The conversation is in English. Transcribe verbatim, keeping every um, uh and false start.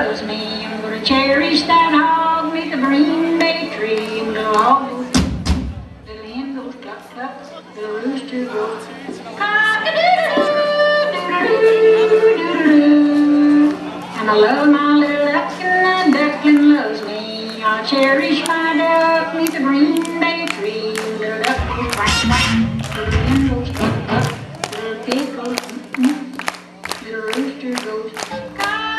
loves me. I'm gonna cherish that hog neath the green bay tree. And little hog goes, little hen goes cluck cluck, little rooster goes cock-a-doodle-doo, and I love my little duck and the duckling loves me. I'll cherish my duck neath the green bay tree. Little duck goes quack quack, little hen goes cluck cluck, little pig goes mm-mm, little rooster goes cock.